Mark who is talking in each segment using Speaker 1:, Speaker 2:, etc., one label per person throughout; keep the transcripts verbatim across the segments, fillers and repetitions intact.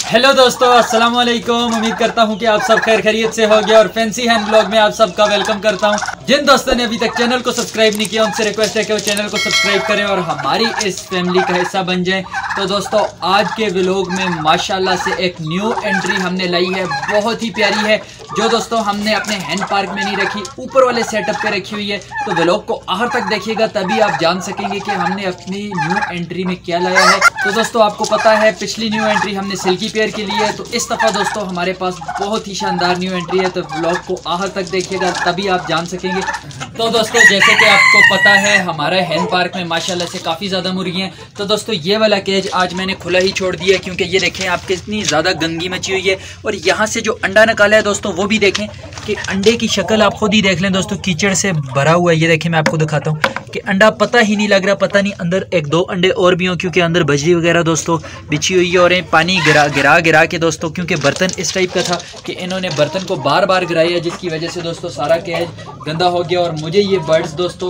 Speaker 1: Hello दोस्तों, अस्सलाम वालेकुम। उम्मीद करता हूं कि आप सब खैर खैरियत से होंगे और फैंसी हैंड ब्लॉग में आप सबका वेलकम करता हूं। जिन दोस्तों ने अभी तक चैनल को सब्सक्राइब नहीं किया उनसे रिक्वेस्ट है कि वो चैनल को सब्सक्राइब करें और हमारी इस फैमिली का हिस्सा बन जाएं। तो दोस्तों, आज के व्लॉग में माशाल्लाह से एक न्यू एंट्री हमने लाई है, बहुत ही प्यारी है, जो दोस्तों हमने अपने हैंड पार्क में नहीं रखी, ऊपर वाले सेटअप पे रखी हुई है। तो व्लॉग को आखिर तक देखिएगा, तभी आप जान सकेंगे कि हमने अपनी न्यू एंट्री में क्या लाया है। तो दोस्तों, आपको पता है पिछली न्यू एंट्री हमने सिल्की पेयर के लिए है, तो इस दफ़ा दोस्तों हमारे पास बहुत ही शानदार न्यू एंट्री है। तो व्लॉग को आखिर तक देखिएगा, तभी आप जान सकेंगे। तो दोस्तों, जैसे कि आपको पता है हमारे हैंड पार्क में माशाल्लाह से काफ़ी ज़्यादा मुर्गियाँ हैं। तो दोस्तों, ये वाला केज आज मैंने खुला ही छोड़ दिया है, क्योंकि ये देखें आप कितनी ज़्यादा गंदगी मची हुई है। और यहाँ से जो अंडा निकाला है दोस्तों, वो भी देखें कि अंडे की शक्ल आप खुद ही देख लें दोस्तों, कीचड़ से भरा हुआ है। ये देखें, मैं आपको दिखाता हूँ कि अंडा पता ही नहीं लग रहा, पता नहीं अंदर एक दो अंडे और भी हों, क्योंकि अंदर बजरी वगैरह दोस्तों बिछी हुई है। और पानी गिरा गिरा गिरा के दोस्तों, क्योंकि बर्तन इस टाइप का था कि इन्होंने बर्तन को बार बार गिराया, जिसकी वजह से दोस्तों सारा केज गंदा हो गया। और मुझे ये बर्ड्स दोस्तों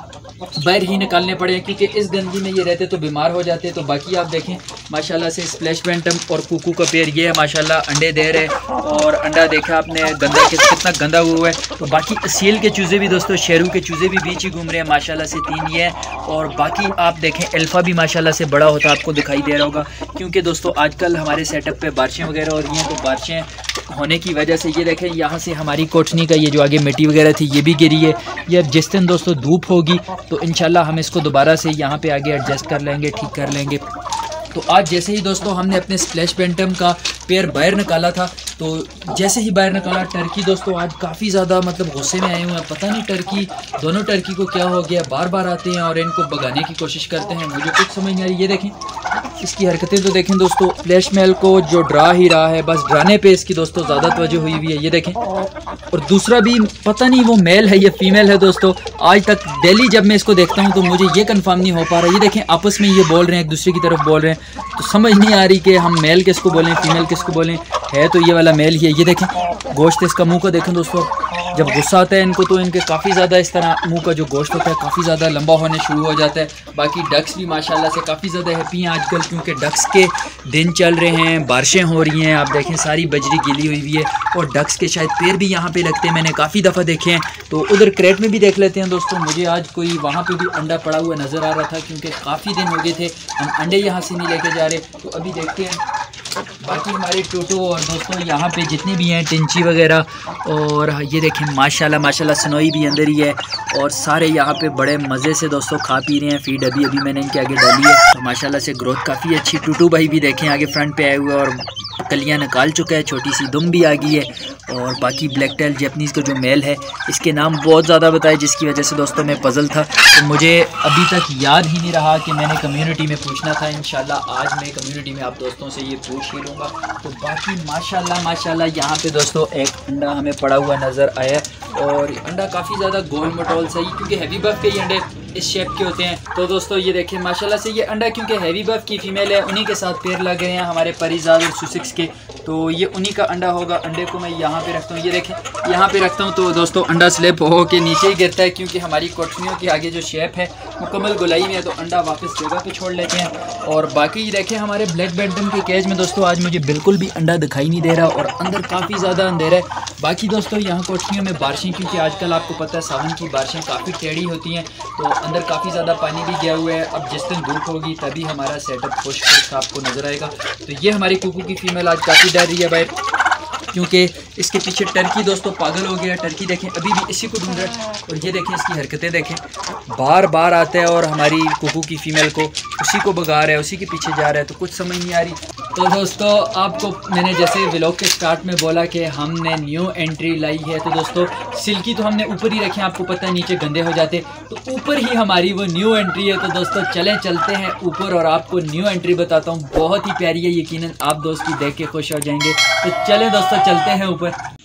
Speaker 1: बाहर ही निकालने पड़े, क्योंकि इस गंदगी में ये रहते तो बीमार हो जाते। तो बाकी आप देखें माशाल्लाह से स्प्लैश बैंटम और कुकू का पेयर ये है, माशाल्लाह अंडे दे रहे हैं। और अंडा देखा आपने गंदा कितना गंदा हुआ है। तो बाकी असील के चूज़े भी दोस्तों, शेरू के चूज़े भी बीच ही घूम रहे हैं, माशाल्लाह से तीन ये है। और बाकी आप देखें अल्फ़ा भी माशाल्लाह से बड़ा होता आपको दिखाई दे रहा होगा, क्योंकि दोस्तों आजकल हमारे सेटअप पे बारिशें वगैरह हो रही हैं। तो बारिशें होने की वजह से ये देखें यहाँ से हमारी कोठनी का ये जो आगे मिट्टी वगैरह थी ये भी गिरी है। ये अब जिस दिन दोस्तों धूप होगी तो इंशाल्लाह हम इसको दोबारा से यहाँ पे आगे एडजस्ट कर लेंगे, ठीक कर लेंगे। तो आज जैसे ही दोस्तों हमने अपने स्प्लैश बैंटम का पेयर बाहर निकाला था, तो जैसे ही बाहर निकाला टर्की दोस्तों आज काफ़ी ज़्यादा मतलब गुस्से में आए हुए हैं। पता नहीं टर्की दोनों टर्की को क्या हो गया, बार बार आते हैं और इनको भगाने की कोशिश करते हैं, मुझे कुछ समझ नहीं आ रही। ये देखें इसकी हरकतें तो देखें दोस्तों, फ्लैश मेल को जो डरा ही रहा है, बस डराने पे इसकी दोस्तों ज़्यादा तवज्जो हुई हुई है। ये देखें, और दूसरा भी पता नहीं वो मेल है या फीमेल है दोस्तों। आज तक डेली जब मैं इसको देखता हूँ तो मुझे ये कंफर्म नहीं हो पा रहा। ये देखें आपस में ये बोल रहे हैं, एक दूसरे की तरफ बोल रहे हैं, तो समझ नहीं आ रही कि हम मेल किसको बोलें फीमेल किसको बोलें। है तो ये वाला मेल ही है। ये देखें गोश्त इसका मुंह का देखें दोस्तों, जब गुस्सा आता है इनको तो इनके काफ़ी ज़्यादा इस तरह मुंह का जो गोश्त होता है काफ़ी ज़्यादा लंबा होने शुरू हो जाता है। बाकी डक्स भी माशाल्लाह से काफ़ी ज़्यादा हैप्पी हैं आजकल, क्योंकि डक्स के दिन चल रहे हैं, बारिशें हो रही हैं। आप देखें सारी बजरी गीली हुई हुई है और डक्स के शायद पैर भी यहाँ पे लगते हैं, मैंने काफ़ी दफ़ा देखे हैं। तो उधर क्रेट में भी देख लेते हैं दोस्तों। मुझे आज कोई वहाँ पे भी अंडा पड़ा हुआ नज़र आ रहा था, क्योंकि काफ़ी दिन हो गए थे हम अंडे यहाँ से नहीं लेके जा रहे। तो अभी देखते हैं बाकी हमारे टोटो और दोस्तों यहाँ पे जितने भी हैं टिंची वगैरह। और ये देखें माशाल्लाह माशाल्लाह सनोई भी अंदर ही है, और सारे यहाँ पे बड़े मज़े से दोस्तों खा पी रहे हैं। फीड अभी अभी मैंने इनके आगे डाली है, तो माशाल्लाह से ग्रोथ काफ़ी अच्छी। टूटू भाई भी देखें आगे फ्रंट पे आए हुए और कलियाँ निकाल चुका है, छोटी सी दुम भी आ गई है। और बाकी ब्लैक टेल जैपनीज़ का जो मेल है इसके नाम बहुत ज़्यादा बताए, जिसकी वजह से दोस्तों मैं पजल था, तो मुझे अभी तक याद ही नहीं रहा कि मैंने कम्युनिटी में पूछना था। इंशाल्लाह आज मैं कम्युनिटी में आप दोस्तों से ये पूछ ही लूँगा। तो बाकी माशाल्लाह माशाल्लाह यहाँ पे दोस्तों एक अंडा हमें पड़ा हुआ नज़र आया, और अंडा काफ़ी ज़्यादा गोल मटोल सही, क्योंकि हैवी बफ के ये अंडे इस शेप के होते हैं। तो दोस्तों ये देखें माशाल्लाह से ये अंडा, क्योंकि हैवी बफ की फीमेल है, उन्हीं के साथ पेयर लग गए हैं हमारे परिजाद और सुसिक्स के, तो ये उन्हीं का अंडा होगा। अंडे को मैं यहाँ पे रखता हूँ, ये देखें यहाँ पे रखता हूँ, तो दोस्तों अंडा स्लिप हो के नीचे ही गिरता है, क्योंकि हमारी कोठनियों के आगे जो शेप है मुकम्मल गुलाई में है, तो अंडा वापस जगह पे छोड़ लेते हैं। और बाकी देखें हमारे ब्लैक बैंटम के केज में दोस्तों आज मुझे बिल्कुल भी अंडा दिखाई नहीं दे रहा, और अंदर काफ़ी ज़्यादा अंधेरा है। बाकी दोस्तों यहाँ कोठनियों में बारिशें, क्योंकि आजकल आपको पता है सावन की बारिशें काफ़ी टेढ़ी होती हैं, तो अंदर काफ़ी ज़्यादा पानी भी गया हुआ है। अब जिस दिन धूप होगी तभी हमारा सेटअप खुश खुश आपको नज़र आएगा। तो ये हमारी कुकू की फीमेल आज काफ़ी डर रही है भाई, क्योंकि इसके पीछे टर्की दोस्तों पागल हो गया। टर्की देखें अभी भी इसी को ढूंढ रहा है, और ये देखें इसकी हरकतें देखें, बार बार आता है और हमारी कुकू की फीमेल को उसी को भगा रहा है, उसी के पीछे जा रहा है, तो कुछ समझ नहीं आ रही। तो दोस्तों आपको मैंने जैसे व्लॉग के स्टार्ट में बोला कि हमने न्यू एंट्री लाई है, तो दोस्तों सिल्की तो हमने ऊपर ही रखे हैं, आपको पता है नीचे गंदे हो जाते, तो ऊपर ही हमारी वो न्यू एंट्री है। तो दोस्तों चलें चलते हैं ऊपर और आपको न्यू एंट्री बताता हूँ, बहुत ही प्यारी है, यकीनन आप दोस्त की देख के खुश हो जाएंगे। तो चलें दोस्तों चलते हैं ऊपर।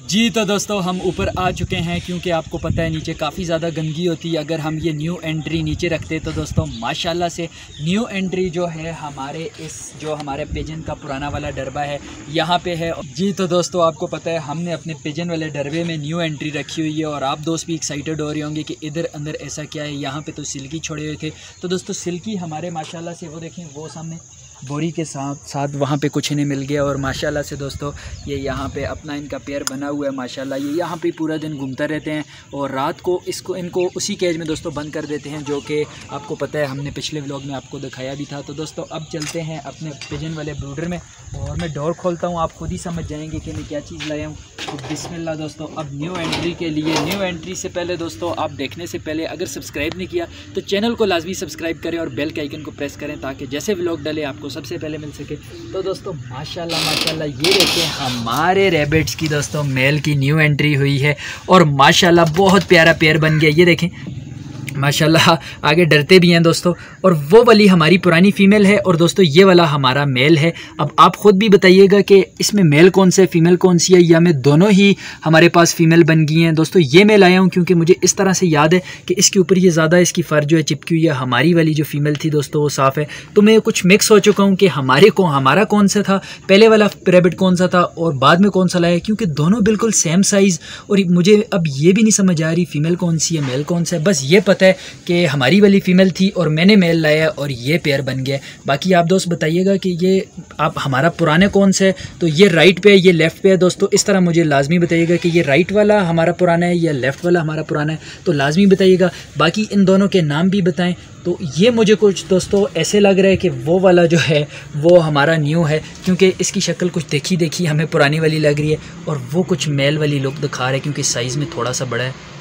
Speaker 1: जी तो दोस्तों हम ऊपर आ चुके हैं, क्योंकि आपको पता है नीचे काफ़ी ज़्यादा गंदगी होती है। अगर हम ये न्यू एंट्री नीचे रखते तो दोस्तों माशाल्लाह से न्यू एंट्री जो है हमारे इस जो हमारे पिजन का पुराना वाला डरबा है यहाँ पे है। जी तो दोस्तों आपको पता है हमने अपने पिजन वाले डरबे में न्यू एंट्री रखी हुई है, और आप दोस्त भी एक्साइटेड हो रहे होंगे कि इधर अंदर ऐसा क्या है। यहाँ पर तो सिल्की छोड़े हुए थे, तो दोस्तों सिल्की हमारे माशाल्लाह से वो देखें वो सामने बोरी के साथ साथ वहाँ पे कुछ इन्हें मिल गया, और माशाल्लाह से दोस्तों ये यहाँ पे अपना इनका पेयर बना हुआ है। माशाल्लाह ये यहाँ पे पूरा दिन घूमते रहते हैं, और रात को इसको इनको उसी केज में दोस्तों बंद कर देते हैं, जो कि आपको पता है हमने पिछले व्लॉग में आपको दिखाया भी था। तो दोस्तों अब चलते हैं अपने पिजन वाले ब्रूडर में, और मैं डोर खोलता हूँ, आप खुद ही समझ जाएंगे कि मैं क्या चीज़ लाया हूँ। तो बिस्मिल्लाह दोस्तों, अब न्यू एंट्री के लिए न्यू एंट्री से पहले दोस्तों आप देखने से पहले अगर सब्सक्राइब नहीं किया तो चैनल को लाजमी सब्सक्राइब करें और बेल के आइकन को प्रेस करें, ताकि जैसे व्लॉग डले आपको सबसे पहले मिल सके। तो दोस्तों माशाल्लाह माशाल्लाह ये देखें हमारे रैबिट्स की दोस्तों मेल की न्यू एंट्री हुई है, और माशाल्लाह बहुत प्यारा पेयर बन गया। ये देखें माशाल्लाह आगे डरते भी हैं दोस्तों, और वो वाली हमारी पुरानी फ़ीमेल है, और दोस्तों ये वाला हमारा मेल है। अब आप ख़ुद भी बताइएगा कि इसमें मेल कौन सा है, फ़ीमेल कौन सी है, या मैं दोनों ही हमारे पास फ़ीमेल बन गई हैं। दोस्तों ये मैं लाया हूँ क्योंकि मुझे इस तरह से याद है कि इसके ऊपर ये ज़्यादा इसकी फ़र जो है चिपकी हुई है। हमारी वाली जो फ़ीमेल थी दोस्तों वो साफ़ है, तो मैं कुछ मिक्स हो चुका हूँ कि हमारे को हमारा कौन सा था, पहले वाला रैबिट कौन सा था और बाद में कौन सा लाया, क्योंकि दोनों बिल्कुल सेम साइज़। और मुझे अब ये भी नहीं समझ आ रही फ़ीमेल कौन सी है मेल कौन सा है, बस ये पता है कि हमारी वाली फ़ीमेल थी और मैंने मेल लाया और ये पेयर बन गया। बाकी आप दोस्त बताइएगा कि ये आप हमारा पुराने कौन से है, तो ये राइट पे है ये लेफ़्ट पे है दोस्तों। इस तरह मुझे लाजमी बताइएगा कि ये राइट वाला हमारा पुराना है या लेफ़्ट वाला हमारा पुराना है, तो लाजमी बताइएगा। बाकी इन दोनों के नाम भी बताएं। तो ये मुझे कुछ दोस्तों ऐसे लग रहा है कि वो वाला जो है वो हमारा न्यू है, क्योंकि इसकी शक्ल कुछ देखी देखी हमें पुरानी वाली लग रही है, और वो कुछ मेल वाली लुक दिखा रहा है क्योंकि साइज़ में थोड़ा सा बड़ा है।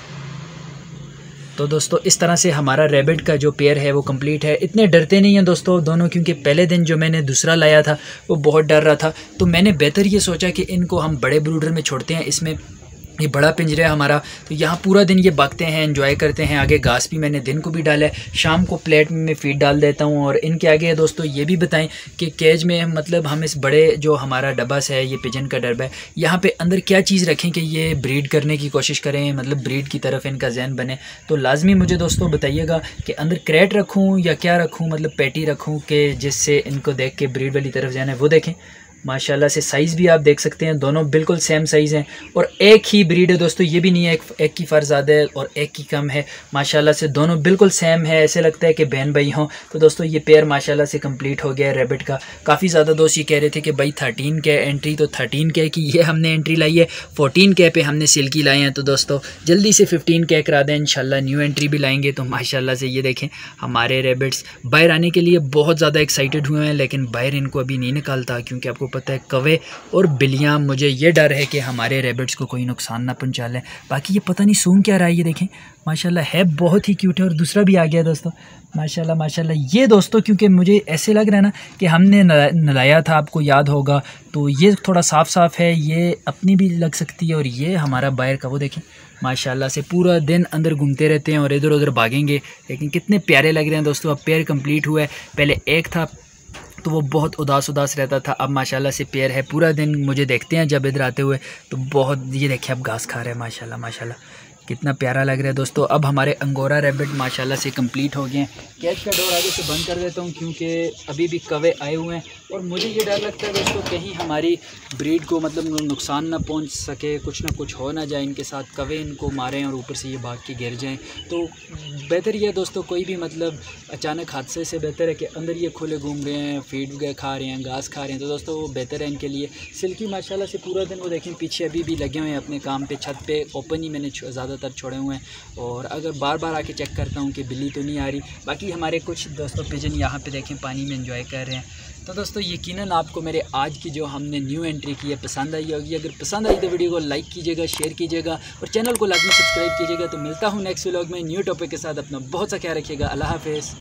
Speaker 1: तो दोस्तों इस तरह से हमारा रैबिट का जो पेयर है वो कंप्लीट है। इतने डरते नहीं हैं दोस्तों दोनों, क्योंकि पहले दिन जो मैंने दूसरा लाया था वो बहुत डर रहा था, तो मैंने बेहतर ये सोचा कि इनको हम बड़े ब्रूडर में छोड़ते हैं। इसमें ये बड़ा पिंजरा है हमारा, तो यहाँ पूरा दिन ये भागते हैं, एंजॉय करते हैं। आगे घास भी मैंने दिन को भी डाला है, शाम को प्लेट में मैं फीड डाल देता हूँ। और इनके आगे दोस्तों ये भी बताएं कि केज में मतलब हम इस बड़े जो हमारा डब्बा से है ये पिजन का डब्बा है, यहाँ पे अंदर क्या चीज़ रखें कि ये ब्रीड करने की कोशिश करें, मतलब ब्रीड की तरफ इनका जहन बने। तो लाजमी मुझे दोस्तों बताइएगा कि अंदर क्रेट रखूँ या क्या रखूँ, मतलब पैटी रखूँ कि जिससे इनको देख के ब्रीड वाली तरफ जाना है। वो देखें माशाल्लाह से साइज़ भी आप देख सकते हैं, दोनों बिल्कुल सेम साइज़ हैं, और एक ही ब्रीड है दोस्तों। ये भी नहीं है एक, एक की फ़र ज़्यादा है और एक की कम है, माशाल्लाह से दोनों बिल्कुल सेम है, ऐसे लगता है कि बहन भाई हों। तो दोस्तों ये पेयर माशाल्लाह से कंप्लीट हो गया है रैबिट का। काफ़ी ज़्यादा दोस्त ये कह रहे थे कि भाई थर्टीन के एंट्री, तो थर्टीन के की ये हमने एंट्री लाई है, फोर्टीन के पे हमने सिल्की लाए हैं। तो दोस्तों जल्दी से फिफ्टीन के करा दें, इंशाल्लाह न्यू एंट्री भी लाएंगे। तो माशाल्लाह से ये देखें हमारे रैबिट्स बाहर आने के लिए बहुत ज़्यादा एक्साइटेड हुए हैं, लेकिन बाहर इनको अभी नहीं निकालता, क्योंकि आपको पता है कौवे और बिल्लियाँ, मुझे ये डर है कि हमारे रैबिट्स को कोई नुकसान ना पहुँचा लें। बाकी ये पता नहीं सूंघ क्या रहा है, ये देखें माशाल्लाह है बहुत ही क्यूट है। और दूसरा भी आ गया दोस्तों माशाल्लाह माशाल्लाह। ये दोस्तों क्योंकि मुझे ऐसे लग रहा है ना कि हमने नलाया था, आपको याद होगा, तो ये थोड़ा साफ़ साफ़ है, ये अपनी भी लग सकती है। और ये हमारा बाहर का वो देखें माशाल्लाह से पूरा दिन अंदर घूमते रहते हैं और इधर उधर भागेंगे, लेकिन कितने प्यारे लग रहे हैं दोस्तों। अब पेयर कंप्लीट हुआ है, पहले एक था तो वो बहुत उदास उदास रहता था, अब माशाल्लाह से पेयर है, पूरा दिन मुझे देखते हैं जब इधर आते हुए, तो बहुत ये देखिए अब घास खा रहे हैं माशाल्लाह माशाल्लाह, कितना प्यारा लग रहा है दोस्तों। अब हमारे अंगोरा रैबिट माशाल्लाह से कंप्लीट हो गए हैं। कैच का डोर आगे से बंद कर देता हूँ क्योंकि अभी भी कौवे आए हुए हैं, और मुझे ये डर लगता है दोस्तों कहीं हमारी ब्रीड को मतलब नुकसान ना पहुँच सके, कुछ ना कुछ हो ना जाए इनके साथ, कौवे इनको मारें और ऊपर से ये भाग के गिर जाएँ। तो बेहतर ये दोस्तों कोई भी मतलब अचानक हादसे से बेहतर है कि अंदर ये खुले घूम रहे हैं, फीड वगैरह खा रहे हैं, घास खा रहे हैं, तो दोस्तों वो बेहतर है इनके लिए। सिल्की माशाल्लाह से पूरा दिन वो देखें पीछे अभी भी लगे हुए हैं अपने काम पे, छत पे ओपन ही मैंने ज़्यादातर छोड़े हुए हैं, और अगर बार बार आके चेक करता हूँ कि बिल्ली तो नहीं आ रही। बाकी हमारे कुछ दोस्तों पिजन यहाँ पे देखें पानी में एंजॉय कर रहे हैं। तो दोस्तों यकीनन आपको मेरे आज की जो हमने न्यू एंट्री की है पसंद आई होगी। अगर पसंद आई तो वीडियो को लाइक कीजिएगा, शेयर कीजिएगा और चैनल को लाजमी सब्सक्राइब कीजिएगा। तो मिलता हूँ नेक्स्ट व्लॉग में न्यू टॉपिक के साथ। अपना बहुत सा ख्याल रखिएगा। अल्लाह हाफिज़।